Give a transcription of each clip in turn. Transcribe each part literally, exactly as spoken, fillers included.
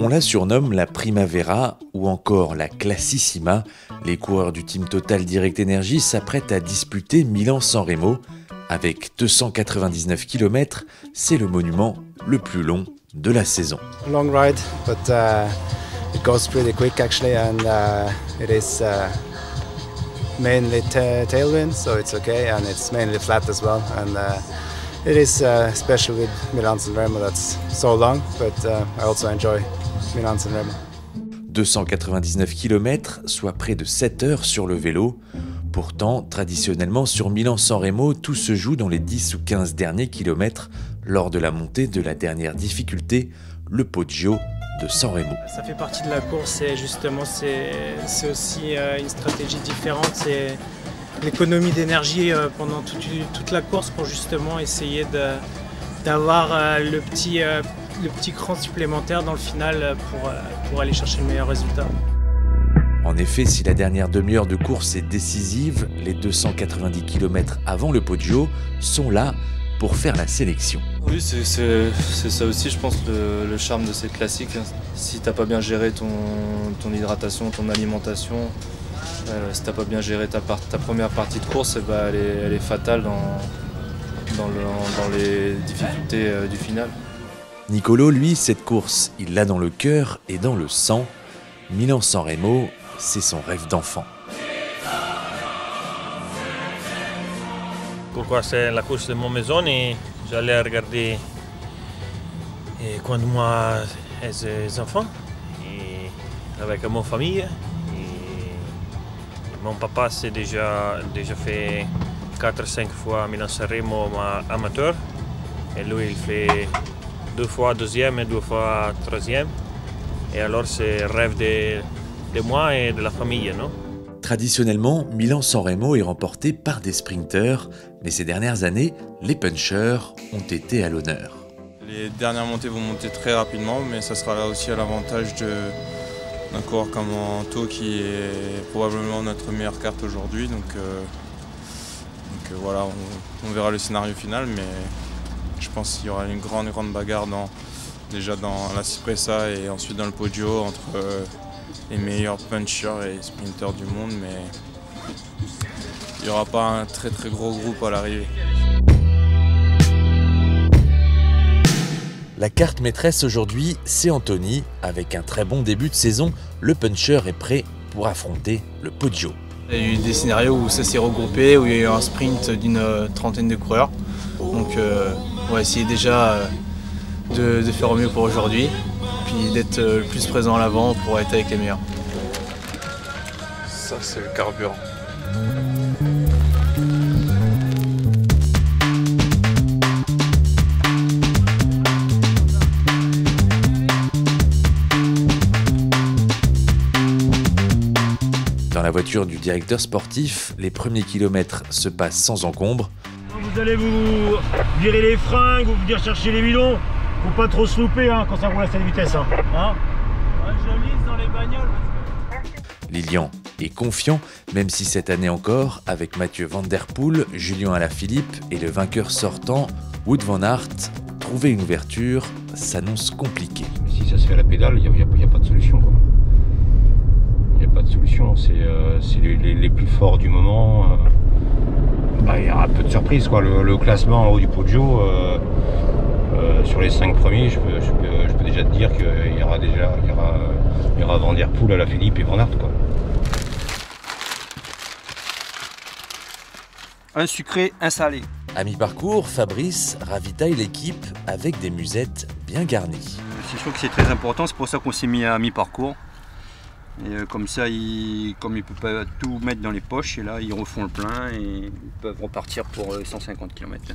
On la surnomme la Primavera ou encore la Classissima. Les coureurs du team Total Direct Energy s'apprêtent à disputer Milan-San Remo. Avec deux cent quatre-vingt-dix-neuf kilomètres, c'est le monument le plus long de la saison. Long ride, but uh, it goes pretty quick actually, and uh, it is uh, mainly tailwind, so it's okay, and it's mainly flat as well. And uh, it is uh, special with Milan-San Remo that's so long, but uh, I also enjoy Milan-San Remo. deux cent quatre-vingt-dix-neuf kilomètres, soit près de sept heures sur le vélo. Pourtant, traditionnellement, sur Milan-San Remo, tout se joue dans les dix ou quinze derniers kilomètres lors de la montée de la dernière difficulté, le Poggio de San Remo. Ça fait partie de la course et justement, c'est aussi une stratégie différente. C'est l'économie d'énergie pendant toute, toute la course pour justement essayer d'avoir le petit, le petit cran supplémentaire dans le final pour, pour aller chercher le meilleur résultat. En effet, si la dernière demi-heure de course est décisive, les deux cent quatre-vingt-dix kilomètres avant le Poggio sont là pour faire la sélection. Oui, c'est ça aussi, je pense, le, le charme de cette classique. Si tu n'as pas bien géré ton, ton hydratation, ton alimentation, euh, si tu n'as pas bien géré ta, part, ta première partie de course, eh ben, elle, est, elle est fatale dans, dans, le, dans les difficultés euh, du final. Nicolo, lui, cette course, il l'a dans le cœur et dans le sang. Milan-San Remo, c'est son rêve d'enfant. Pourquoi c'est la course de mon maison et j'allais regarder et quand moi les enfants et avec mon famille et mon papa c'est déjà déjà fait quatre cinq fois Milan-San Remo amateur et lui il fait deux fois deuxième et deux fois troisième et alors c'est le rêve de, de moi et de la famille, non? Traditionnellement, Milan-San Remo est remporté par des sprinteurs, mais ces dernières années, les punchers ont été à l'honneur. Les dernières montées vont monter très rapidement, mais ça sera là aussi à l'avantage d'un coureur comme Anto qui est probablement notre meilleure carte aujourd'hui. Donc, euh, donc euh, voilà, on, on verra le scénario final, mais je pense qu'il y aura une grande, grande bagarre dans, déjà dans la Cipressa et ensuite dans le Poggio entre euh, les meilleurs punchers et sprinters du monde, mais il n'y aura pas un très très gros groupe à l'arrivée. La carte maîtresse aujourd'hui, c'est Anthony. Avec un très bon début de saison, le puncher est prêt pour affronter le Poggio. Il y a eu des scénarios où ça s'est regroupé, où il y a eu un sprint d'une trentaine de coureurs. Donc euh, on va essayer déjà de, de faire au mieux pour aujourd'hui. Puis d'être le plus présent à l'avant pour être avec les meilleurs. Ça, c'est le carburant. Dans la voiture du directeur sportif, les premiers kilomètres se passent sans encombre. Vous allez vous virer les fringues ou venir chercher les bidons. Faut pas trop se louper hein, quand ça roule à cette vitesse. Hein. Hein ouais, je lise dans les bagnoles. Lilian est confiant, même si cette année encore, avec Mathieu Van Der Poel, Julien Alaphilippe et le vainqueur sortant, Wout van Aert, trouver une ouverture s'annonce compliqué. Si ça se fait à la pédale, il n'y a, a, a pas de solution. Il n'y a pas de solution, c'est euh, les, les, les plus forts du moment. Euh, bah, il y aura peu de surprises. Quoi. Le, le classement en haut du Poggio, euh, Euh, sur les cinq premiers, je peux, je peux, je peux déjà te dire qu'il y aura déjà il y aura, il y aura Van Der Poel, Alaphilippe et Van Aert. Quoi. Un sucré, un salé. À mi-parcours, Fabrice ravitaille l'équipe avec des musettes bien garnies. C'est sûr que c'est très important, c'est pour ça qu'on s'est mis à mi-parcours. Et euh, comme ça, ils, comme ils ne peuvent pas tout mettre dans les poches, et là ils refont le plein et ils peuvent repartir pour euh, cent cinquante kilomètres.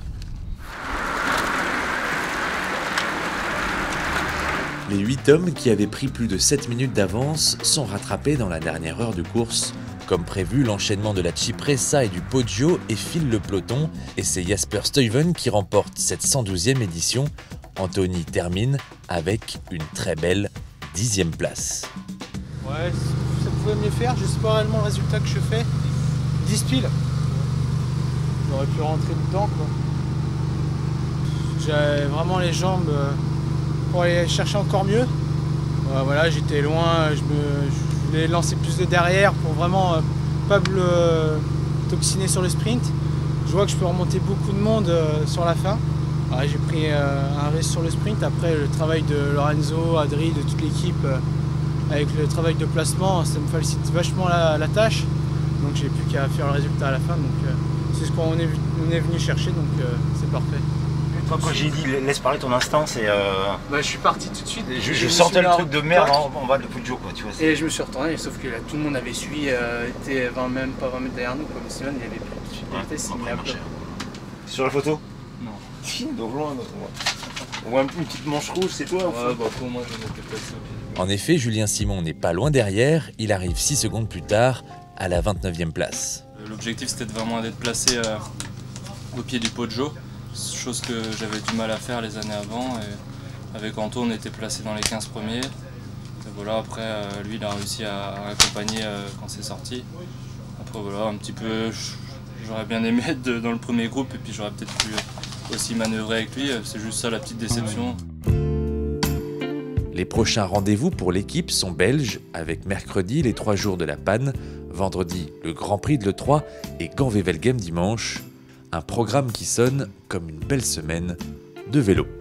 Les huit hommes qui avaient pris plus de sept minutes d'avance sont rattrapés dans la dernière heure de course. Comme prévu, l'enchaînement de la Cipressa et du Poggio effile le peloton et c'est Jasper Stuyven qui remporte cette cent douzième édition. Anthony termine avec une très belle dixième place. Ouais, ça pouvait mieux faire, je sais pas réellement le résultat que je fais. dix piles. J'aurais pu rentrer dedans quoi. J'avais vraiment les jambes pour aller chercher encore mieux. Euh, voilà, j'étais loin, je, me, je voulais lancer plus de derrière pour vraiment euh, pas me euh, toxiner sur le sprint. Je vois que je peux remonter beaucoup de monde euh, sur la fin. J'ai pris euh, un risque sur le sprint. Après, le travail de Lorenzo, Adri, de toute l'équipe, euh, avec le travail de placement, ça me facilite vachement la, la tâche. Donc j'ai plus qu'à faire le résultat à la fin. Donc euh, c'est ce qu'on est, on est venu chercher, donc euh, c'est parfait. Toi, quand j'ai dit laisse parler ton instinct, c'est. Euh... Bah, je suis parti tout de suite. Je, je, je sentais le truc de merde en, en bas de Poggio, quoi, tu vois. Et je me suis retourné, sauf que là, tout le monde avait suivi, euh, était vingt, même pas vingt mètres derrière nous, comme Simon, il avait plus de vitesse, il m'a. Sur la photo? Non. Si, donc loin, on voit une petite manche rouge, c'est toi? Ouais, bah pour moi, j'en étais pas sûr. En effet, Julien Simon n'est pas loin derrière, il arrive six secondes plus tard, à la vingt-neuvième place. L'objectif c'était vraiment d'être placé euh, au pied du Poggio, chose que j'avais du mal à faire les années avant. Et avec Anto, on était placé dans les quinze premiers. Et voilà, après, euh, lui, il a réussi à, à accompagner euh, quand c'est sorti. Après, voilà, un petit peu, j'aurais bien aimé être de, dans le premier groupe et puis j'aurais peut-être pu aussi manœuvrer avec lui. C'est juste ça la petite déception. Les prochains rendez-vous pour l'équipe sont belges, avec mercredi les trois jours de la panne, vendredi le Grand Prix de l'E trois et Gand-Wevelgem dimanche. Un programme qui sonne comme une belle semaine de vélo.